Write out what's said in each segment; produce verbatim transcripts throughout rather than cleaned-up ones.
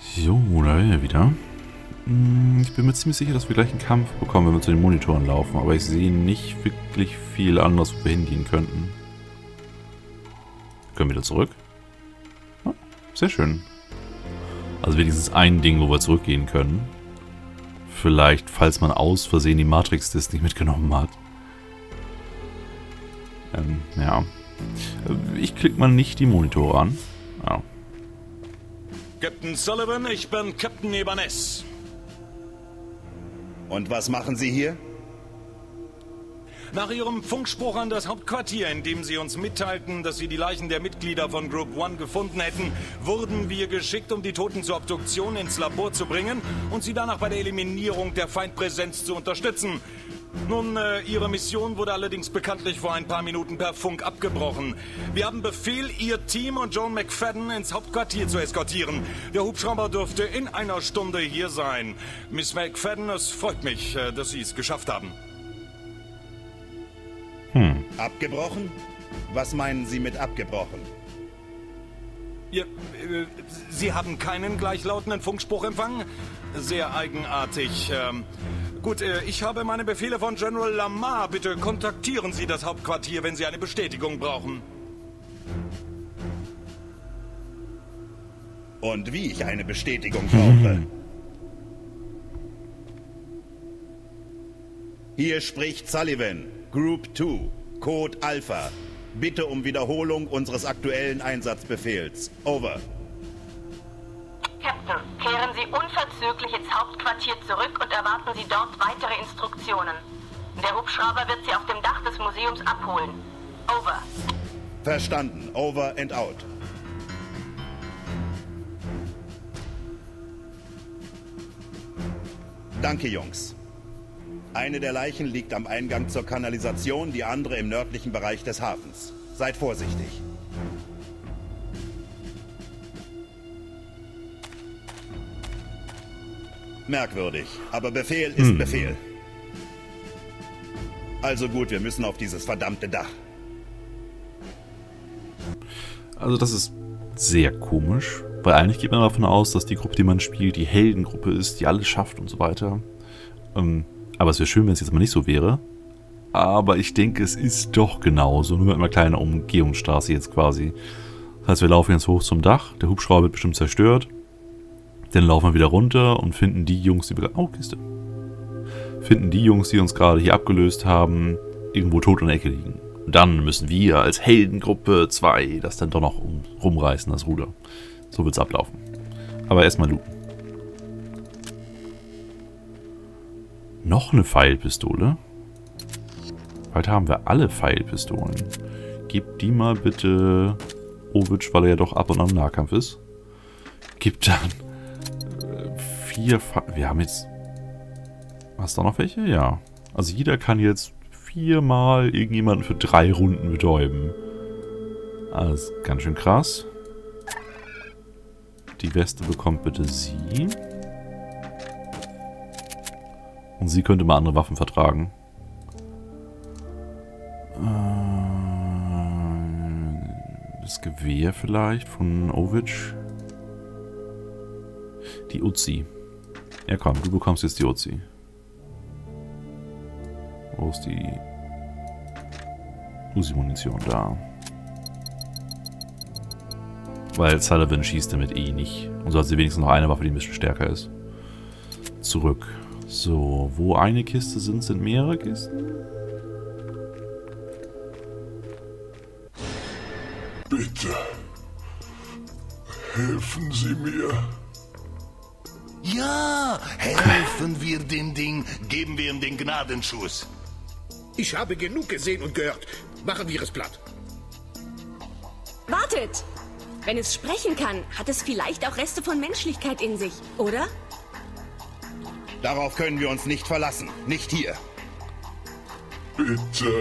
Jo, da bin ich wieder. Ich bin mir ziemlich sicher, dass wir gleich einen Kampf bekommen, wenn wir zu den Monitoren laufen. Aber ich sehe nicht wirklich viel anderes, wo wir hingehen könnten. Wir können wieder zurück. Ja, sehr schön. Also wenigstens ein Ding, wo wir zurückgehen können. Vielleicht, falls man aus Versehen die Matrix-Disc nicht mitgenommen hat. Ähm, ja. Ich klicke mal nicht die Monitore an. Ja. Captain Sullivan, ich bin Captain Ibanez. Und was machen Sie hier? Nach Ihrem Funkspruch an das Hauptquartier, in dem Sie uns mitteilten, dass Sie die Leichen der Mitglieder von Group One gefunden hätten, wurden wir geschickt, um die Toten zur Obduktion ins Labor zu bringen und Sie danach bei der Eliminierung der Feindpräsenz zu unterstützen. Nun, äh, Ihre Mission wurde allerdings bekanntlich vor ein paar Minuten per Funk abgebrochen. Wir haben Befehl, Ihr Team und Joan McFadden ins Hauptquartier zu eskortieren. Der Hubschrauber dürfte in einer Stunde hier sein. Miss McFadden, es freut mich, äh, dass Sie es geschafft haben. Hm. Abgebrochen? Was meinen Sie mit abgebrochen? Ja, äh, Sie haben keinen gleichlautenden Funkspruch empfangen? Sehr eigenartig. Ähm, gut, äh, ich habe meine Befehle von General Lamar. Bitte kontaktieren Sie das Hauptquartier, wenn Sie eine Bestätigung brauchen. Und wie ich eine Bestätigung brauche? Hier spricht Sullivan, Group zwei, Code Alpha. Bitte um Wiederholung unseres aktuellen Einsatzbefehls. Over. Captain, kehren Sie unverzüglich ins Hauptquartier zurück und erwarten Sie dort weitere Instruktionen. Der Hubschrauber wird Sie auf dem Dach des Museums abholen. Over. Verstanden. Over and out. Danke, Jungs. Eine der Leichen liegt am Eingang zur Kanalisation, die andere im nördlichen Bereich des Hafens. Seid vorsichtig. Merkwürdig, aber Befehl ist hm. Befehl. Also gut, wir müssen auf dieses verdammte Dach. Also das ist sehr komisch, weil eigentlich geht man davon aus, dass die Gruppe, die man spielt, die Heldengruppe ist, die alles schafft und so weiter. Ähm, aber es wäre schön, wenn es jetzt mal nicht so wäre. Aber ich denke, es ist doch genauso, nur mit einer kleinen Umgehungsstraße jetzt quasi. Das heißt, wir laufen jetzt hoch zum Dach, der Hubschrauber wird bestimmt zerstört. Dann laufen wir wieder runter und finden die Jungs, die wir... Oh, Kiste. Finden die Jungs, die uns gerade hier abgelöst haben, irgendwo tot in der Ecke liegen. Und dann müssen wir als Heldengruppe zwei das dann doch noch um, rumreißen, das Ruder. So wird es ablaufen. Aber erstmal looten. Noch eine Pfeilpistole. Heute haben wir alle Pfeilpistolen. Gib die mal bitte Ovic, weil er ja doch ab und an im Nahkampf ist. Gib dann äh, vier Pfeil... Wir haben jetzt... Hast du noch welche? Ja. Also jeder kann jetzt viermal irgendjemanden für drei Runden betäuben. Das ist ganz schön krass. Die Weste bekommt bitte sie. Und sie könnte mal andere Waffen vertragen. Das Gewehr vielleicht von Ovic. Die Uzi. Ja komm, du bekommst jetzt die Uzi. Wo ist die Uzi-Munition? Da. Weil Sullivan schießt damit eh nicht. Und so hat sie wenigstens noch eine Waffe, die ein bisschen stärker ist. Zurück. So, wo eine Kiste sind, sind mehrere Kisten. Bitte, helfen Sie mir. Ja, helfen wir dem Ding, geben wir ihm den Gnadenschuss. Ich habe genug gesehen und gehört. Machen wir es platt. Wartet! Wenn es sprechen kann, hat es vielleicht auch Reste von Menschlichkeit in sich, oder? Darauf können wir uns nicht verlassen. Nicht hier. Bitte.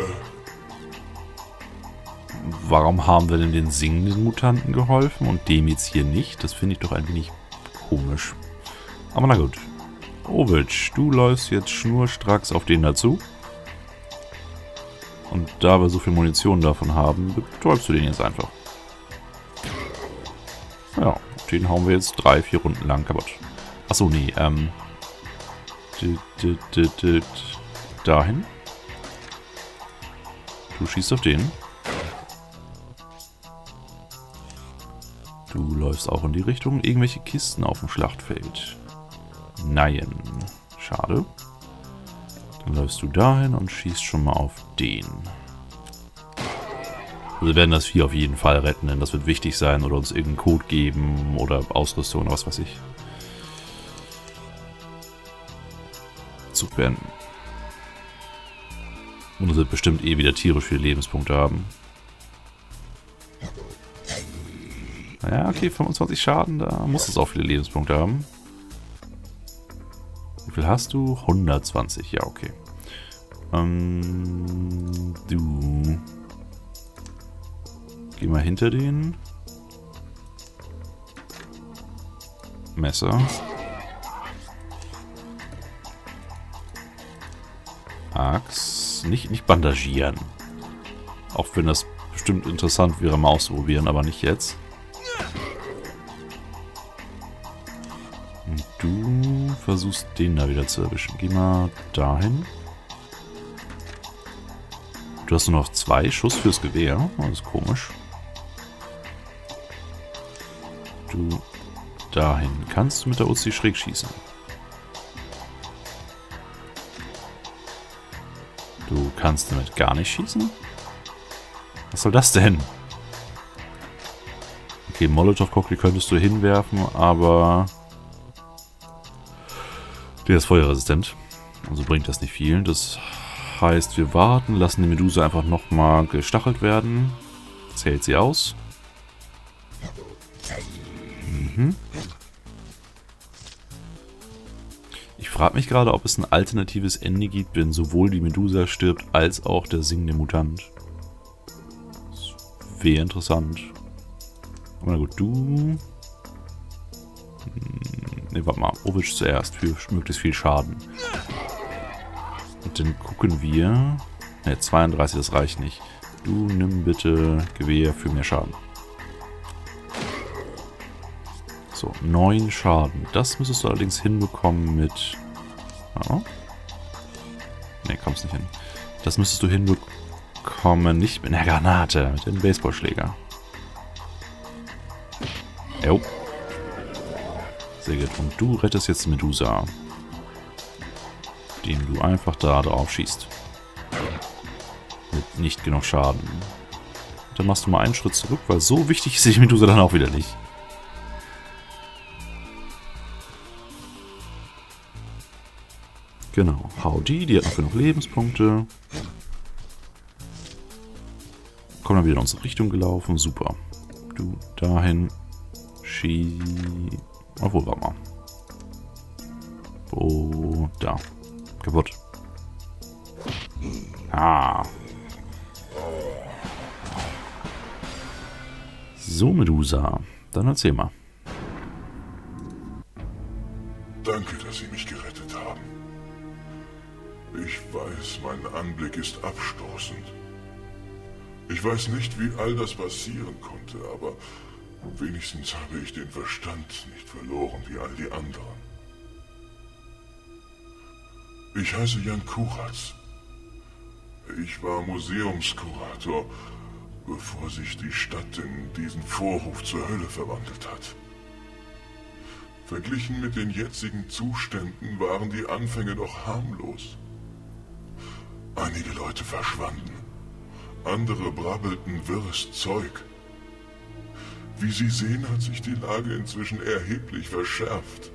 Warum haben wir denn den singenden Mutanten geholfen und dem jetzt hier nicht? Das finde ich doch ein wenig komisch. Aber na gut. Ovic, du läufst jetzt schnurstracks auf den dazu. Und da wir so viel Munition davon haben, betäubst du den jetzt einfach. Ja, Den hauen wir jetzt drei, vier Runden lang kaputt. Achso, nee, ähm. Dahin. Du schießt auf den. Du läufst auch in die Richtung. Irgendwelche Kisten auf dem Schlachtfeld. Nein. Schade. Dann läufst du dahin und schießt schon mal auf den. Wir werden das Vieh auf jeden Fall retten, denn das wird wichtig sein oder uns irgendeinen Code geben oder Ausrüstung oder was weiß ich. Zug beenden. Und es wird bestimmt eh wieder tierisch viele Lebenspunkte haben. Naja, okay, fünfundzwanzig Schaden, da muss es auch viele Lebenspunkte haben. Wie viel hast du? hundertzwanzig, ja, okay. Ähm, du... Geh mal hinter den. Messer. Axt. Nicht, nicht bandagieren. Auch wenn das bestimmt interessant wäre, mal auszuprobieren, aber nicht jetzt. Und du versuchst den da wieder zu erwischen. Geh mal dahin. Du hast nur noch zwei Schuss fürs Gewehr. Das ist komisch. Du dahin. Kannst du mit der Uzi schräg schießen? Du kannst damit gar nicht schießen? Was soll das denn? Okay, Molotow-Cocktail könntest du hinwerfen, aber der ist feuerresistent. Also bringt das nicht viel. Das heißt, wir warten, lassen die Medusa einfach nochmal gestachelt werden. Zählt sie aus. Mhm. Ich frage mich gerade, ob es ein alternatives Ende gibt, wenn sowohl die Medusa stirbt, als auch der singende Mutant. Das wäre interessant. Aber na gut, du... Ne, warte mal. Ovic zuerst für möglichst viel Schaden. Und dann gucken wir... Ne, zweiunddreißig, das reicht nicht. Du nimm bitte Gewehr für mehr Schaden. So, neun Schaden. Das müsstest du allerdings hinbekommen mit... Oh. Ne, kommst nicht hin. Das müsstest du hinbekommen, nicht mit einer Granate, mit dem Baseballschläger. Jo. Sehr gut. Und du rettest jetzt Medusa. Indem du einfach da drauf schießt. Mit nicht genug Schaden. Dann machst du mal einen Schritt zurück, weil so wichtig ist die Medusa dann auch wieder nicht. Genau, hau die, die hat noch genug Lebenspunkte. Kommt dann wieder in unsere Richtung gelaufen, super. Du dahin, schie... Obwohl, warte mal. Oh, da. Kaputt. Ah. So, Medusa, dann erzähl mal. Danke, dass Sie mich gerettet haben. Ich weiß, mein Anblick ist abstoßend. Ich weiß nicht, wie all das passieren konnte, aber wenigstens habe ich den Verstand nicht verloren wie all die anderen. Ich heiße Jan Kuratz. Ich war Museumskurator, bevor sich die Stadt in diesen Vorhof zur Hölle verwandelt hat. Verglichen mit den jetzigen Zuständen waren die Anfänge noch harmlos. Einige Leute verschwanden, andere brabbelten wirres Zeug. Wie Sie sehen, hat sich die Lage inzwischen erheblich verschärft.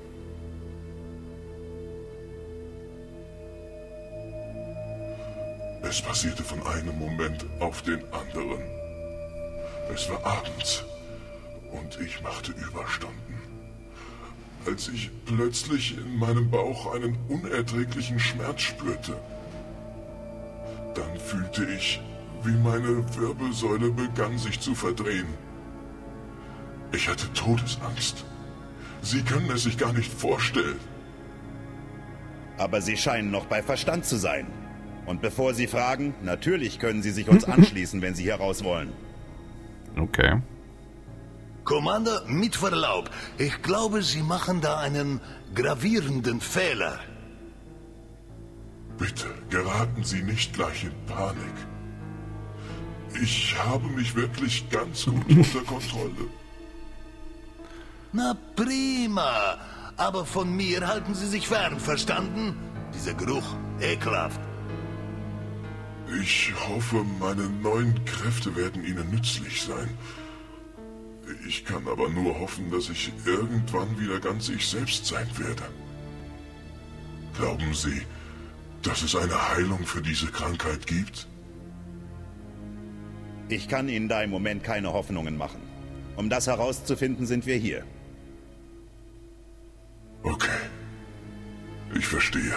Es passierte von einem Moment auf den anderen. Es war abends und ich machte Überstunden. Als ich plötzlich in meinem Bauch einen unerträglichen Schmerz spürte. Dann fühlte ich, wie meine Wirbelsäule begann sich zu verdrehen. Ich hatte Todesangst. Sie können es sich gar nicht vorstellen. Aber Sie scheinen noch bei Verstand zu sein. Und bevor Sie fragen, natürlich können Sie sich uns anschließen, wenn Sie hier raus wollen. Okay. Commander, mit Verlaub, ich glaube, Sie machen da einen gravierenden Fehler. Bitte, geraten Sie nicht gleich in Panik. Ich habe mich wirklich ganz gut unter Kontrolle. Na prima, aber von mir halten Sie sich fern, verstanden? Dieser Geruch, ekelhaft. Ich hoffe, meine neuen Kräfte werden Ihnen nützlich sein. Ich kann aber nur hoffen, dass ich irgendwann wieder ganz ich selbst sein werde. Glauben Sie, dass es eine Heilung für diese Krankheit gibt? Ich kann Ihnen da im Moment keine Hoffnungen machen. Um das herauszufinden, sind wir hier. Okay. Ich verstehe.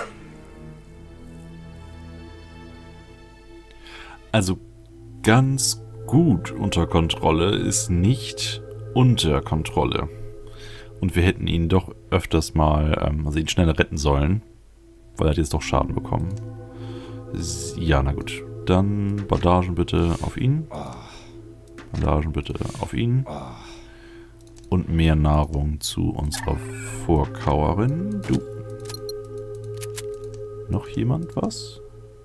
Also ganz gut unter Kontrolle ist nicht unter Kontrolle. Und wir hätten ihn doch öfters mal, ähm, also ihn schneller retten sollen, weil er hat jetzt doch Schaden bekommen. Ja, na gut. Dann Bandagen bitte auf ihn. Bandagen bitte auf ihn. Und mehr Nahrung zu unserer Vorkauerin. Du. Noch jemand was?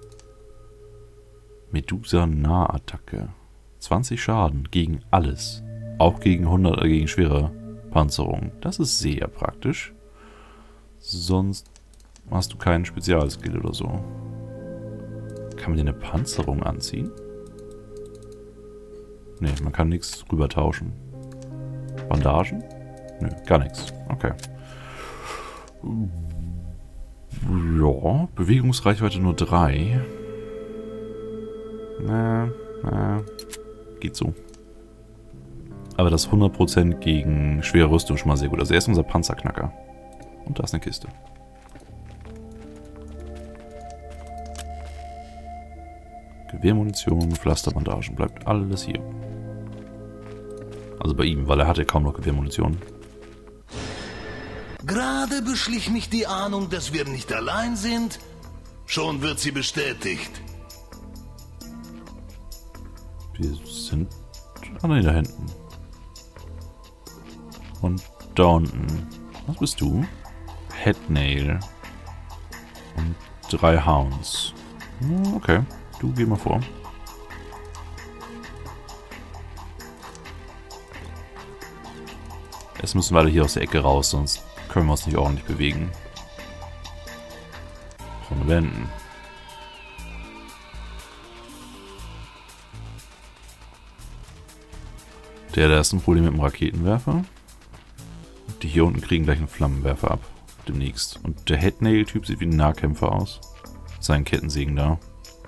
Medusa-Nahattacke. zwanzig Schaden gegen alles. Auch gegen hundert, äh, gegen schwere Panzerung. Das ist sehr praktisch. Sonst hast du keinen Spezialskill oder so. Kann man dir eine Panzerung anziehen? Ne, man kann nichts rüber tauschen. Bandagen? Nö, gar nichts. Okay. Ja, Bewegungsreichweite nur drei. Na, na, geht so. Aber das hundert Prozent gegen schwere Rüstung schon mal sehr gut. Also er ist unser Panzerknacker. Und da ist eine Kiste. Gewehrmunition, Pflasterbandagen. Bleibt alles hier. Also bei ihm, weil er hatte kaum noch Gewehrmunition. Gerade beschlich mich die Ahnung, dass wir nicht allein sind. Schon wird sie bestätigt. Wir sind... Ah nein, da hinten. Und da unten. Was bist du? Headnail. Und drei Hounds. Okay, du geh mal vor. Jetzt müssen wir alle hier aus der Ecke raus, sonst können wir uns nicht ordentlich bewegen. Von Wänden. Der, der ist ein Problem mit dem Raketenwerfer. Die hier unten kriegen gleich einen Flammenwerfer ab. Demnächst. Und der Headnail-Typ sieht wie ein Nahkämpfer aus. Sein Kettensägen da.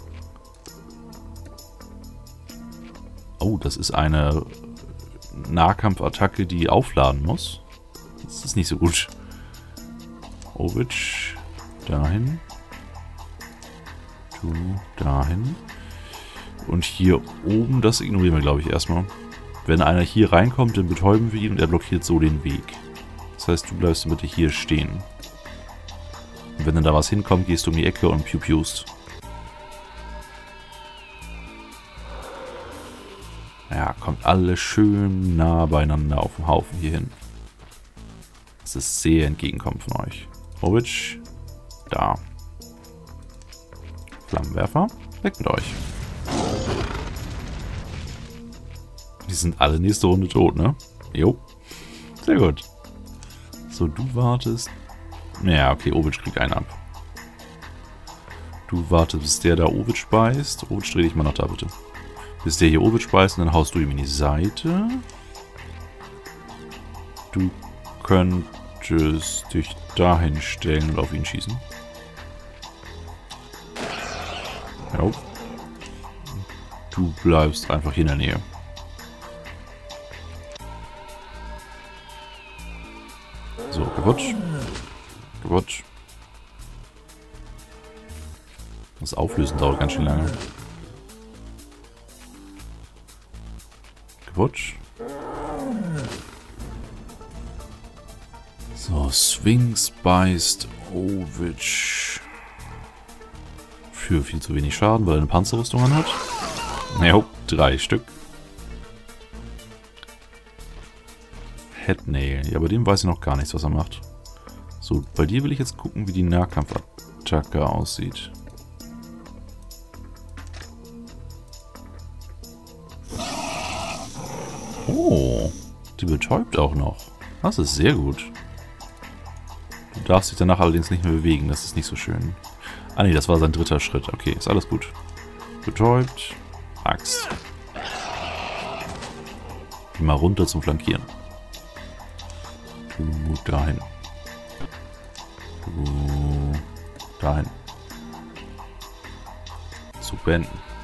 Oh, das ist eine Nahkampfattacke, die aufladen muss. Das ist nicht so gut. Ovich. Dahin. Du dahin. Und hier oben, das ignorieren wir, glaube ich, erstmal. Wenn einer hier reinkommt, dann betäuben wir ihn und er blockiert so den Weg. Das heißt, du bleibst bitte hier stehen. Und wenn dann da was hinkommt, gehst du um die Ecke und piu-piust. Ja, kommt alle schön nah beieinander auf dem Haufen hier hin. Das ist sehr entgegenkommen von euch. Ovich. Da. Flammenwerfer. Weg mit euch. Die sind alle nächste Runde tot, ne? Jo. Sehr gut. So, du wartest. Ja, okay, Ovich kriegt einen ab. Du wartest, bis der da Ovich beißt. Ovich, dreh dich mal nach da, bitte. Bis der hier Ovich beißt und dann haust du ihm in die Seite. Du könntest dich dahin stellen und auf ihn schießen. Ja. Du bleibst einfach hier in der Nähe. So, gewutsch. Gewutsch. Das Auflösen dauert ganz schön lange. Gewutsch. So, Sphinx beißt Ovich. Für viel zu wenig Schaden, weil er eine Panzerrüstung an hat. Jo, drei Stück. Headnail. Ja, bei dem weiß ich noch gar nichts, was er macht. So, bei dir will ich jetzt gucken, wie die Nahkampfattacke aussieht. Oh, die betäubt auch noch. Das ist sehr gut. Du darfst dich danach allerdings nicht mehr bewegen, das ist nicht so schön. Ah ne, das war sein dritter Schritt. Okay, ist alles gut. Betäubt. Axt. Geh mal runter zum Flankieren. Du dahin. Du dahin. Zu beenden.